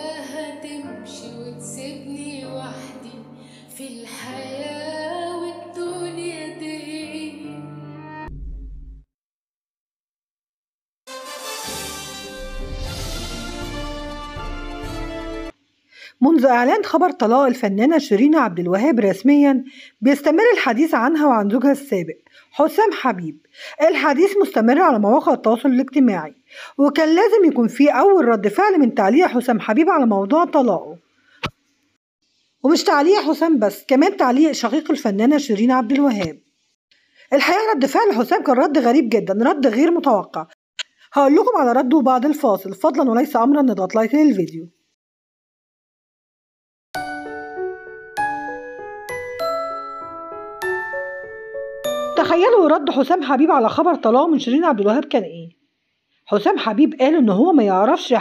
كده هتمشي وتسيبني وحدي في الحياة والدنيا دي. منذ إعلان خبر طلاق الفنانة شيرين عبد الوهاب رسميا بيستمر الحديث عنها وعن زوجها السابق حسام حبيب. الحديث مستمر على مواقع التواصل الاجتماعي، وكان لازم يكون فيه أول رد فعل من تعليق حسام حبيب على موضوع طلاقه. ومش تعليق حسام بس، كمان تعليق شقيق الفنانة شيرين عبد الوهاب. الحقيقة رد فعل حسام كان رد غريب جدا، رد غير متوقع. هقول لكم على رده بعد الفاصل، فضلا وليس أمرا نضغط لايك للفيديو. تخيلوا رد حسام حبيب على خبر طلاقه من شيرين عبد الوهاب كان ايه؟ حسام حبيب قال ان هو ما يعرفش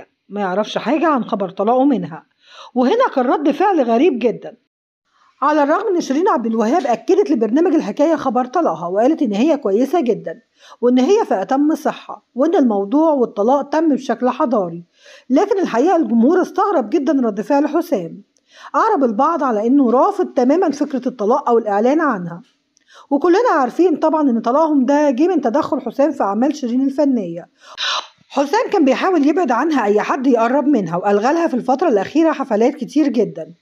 حاجة عن خبر طلاقه منها، وهنا كان رد فعل غريب جدا. على الرغم ان شيرين عبد الوهاب اكدت لبرنامج الحكاية خبر طلاقها، وقالت ان هي كويسة جدا وان هي في اتم صحة وان الموضوع والطلاق تم بشكل حضاري، لكن الحقيقة الجمهور استغرب جدا رد فعل حسام. اعرب البعض على انه رافض تماما فكرة الطلاق او الاعلان عنها، وكلنا عارفين طبعا ان طلاقهم ده جه من تدخل حسام في اعمال شيرين الفنيه. حسام كان بيحاول يبعد عنها اي حد يقرب منها، والغى لها في الفتره الاخيره حفلات كتير جدا.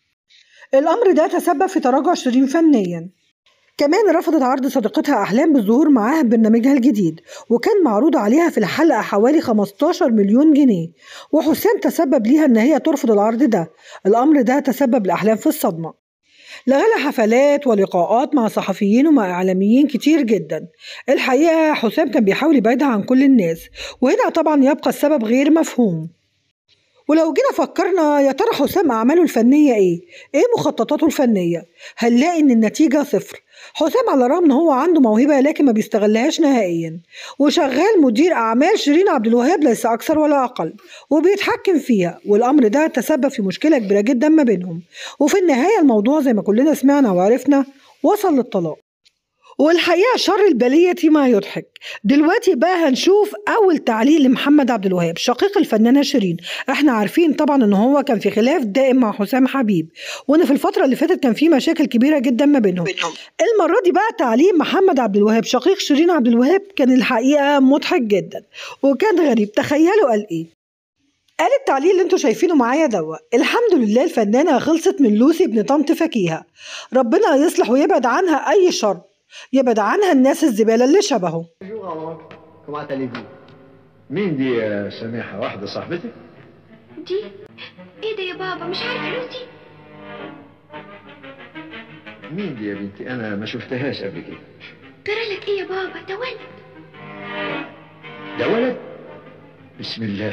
الامر ده تسبب في تراجع شيرين فنيا. كمان رفضت عرض صديقتها احلام بالظهور معاها ببرنامجها الجديد، وكان معروض عليها في الحلقه حوالي 15 مليون جنيه، وحسام تسبب ليها ان هي ترفض العرض ده. الامر ده تسبب لاحلام في الصدمه، لغى حفلات ولقاءات مع صحفيين ومع إعلاميين كتير جدا. الحقيقة حسام كان بيحاول يبعدها عن كل الناس، وهنا طبعا يبقى السبب غير مفهوم. ولو جينا فكرنا يا ترى حسام أعماله الفنية إيه مخططاته الفنية؟ هنلاقي إن النتيجة صفر. حسام على الرغم إن هو عنده موهبة لكن ما بيستغلهاش نهائيا، وشغال مدير أعمال شيرين عبد الوهاب ليس أكثر ولا أقل، وبيتحكم فيها، والأمر ده تسبب في مشكلة كبيرة جدا ما بينهم، وفي النهاية الموضوع زي ما كلنا سمعنا وعرفنا وصل للطلاق. والحقيقة شر البلية ما يضحك. دلوقتي بقى هنشوف أول تعليق لمحمد عبد الوهاب شقيق الفنانة شيرين. احنا عارفين طبعا ان هو كان في خلاف دائم مع حسام حبيب، وان في الفترة اللي فاتت كان في مشاكل كبيرة جدا ما بينهم. المرة دي بقى تعليق محمد عبد الوهاب شقيق شيرين عبد الوهاب كان الحقيقة مضحك جدا وكان غريب. تخيلوا قال ايه؟ قال التعليق اللي انتوا شايفينه معايا دوا: الحمد لله الفنانة خلصت من لوسي ابن طنط فكيهة، ربنا يصلح ويبعد عنها أي شر، يبعد عنها الناس الزبالة اللي شبهه. مين دي يا سميحة؟ واحدة صاحبتك؟ دي؟ ايه ده يا بابا؟ مش عارفة لوسي؟ مين دي يا بنتي؟ أنا ما شفتهاش قبل كده. جرالك ايه يا بابا؟ ده ولد. ده ولد؟ بسم الله.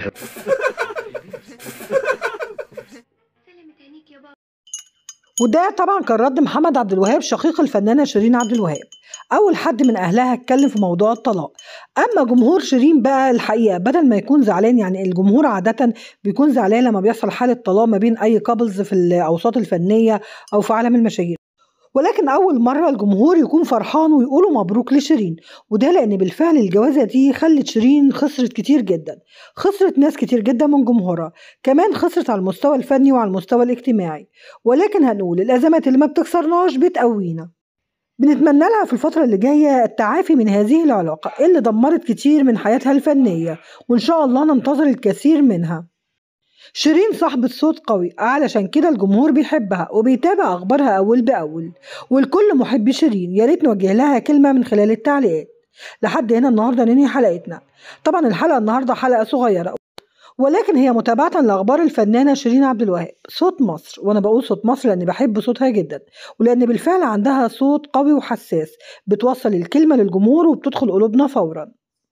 سلامة عينيك يا بابا. وده طبعا كان رد محمد عبد الوهاب شقيق الفنانة شيرين عبد الوهاب، أول حد من أهلها اتكلم في موضوع الطلاق. أما جمهور شيرين بقى الحقيقة بدل ما يكون زعلان، يعني الجمهور عادة بيكون زعلان لما بيحصل حالة طلاق ما بين أي كابلز في الأوساط الفنية أو في عالم المشاهير، ولكن أول مرة الجمهور يكون فرحان ويقولوا مبروك لشيرين. وده لأن بالفعل الجوازة دي خلت شيرين خسرت كتير جدا، خسرت ناس كتير جدا من جمهورها، كمان خسرت على المستوى الفني وعلى المستوى الاجتماعي. ولكن هنقول الأزمات اللي ما بتكسرناش بتقوينا. بنتمنى لها في الفترة اللي جاية التعافي من هذه العلاقة اللي دمرت كتير من حياتها الفنية، وإن شاء الله ننتظر الكثير منها. شيرين صاحبة صوت قوي، علشان كده الجمهور بيحبها وبيتابع أخبارها أول بأول، والكل محب شيرين يا ريت نوجه لها كلمة من خلال التعليقات. لحد هنا النهاردة ننهي حلقتنا. طبعا الحلقة النهاردة حلقة صغيرة، ولكن هي متابعة لأخبار الفنانة شيرين عبد الوهاب صوت مصر. وأنا بقول صوت مصر لأني بحب صوتها جدا، ولأن بالفعل عندها صوت قوي وحساس بتوصل الكلمة للجمهور وبتدخل قلوبنا فورا.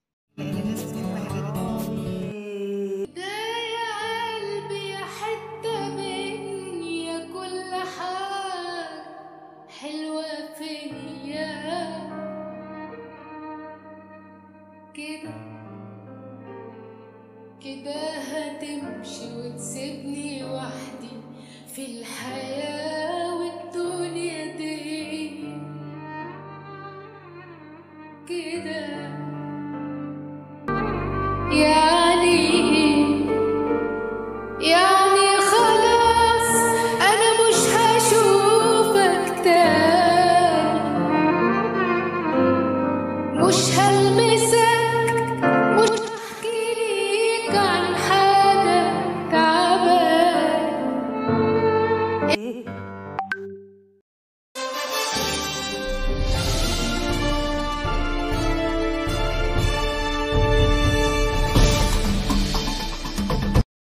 كده هتمشي وتسيبني وحدي في الحياة والدنيا دي. كده يا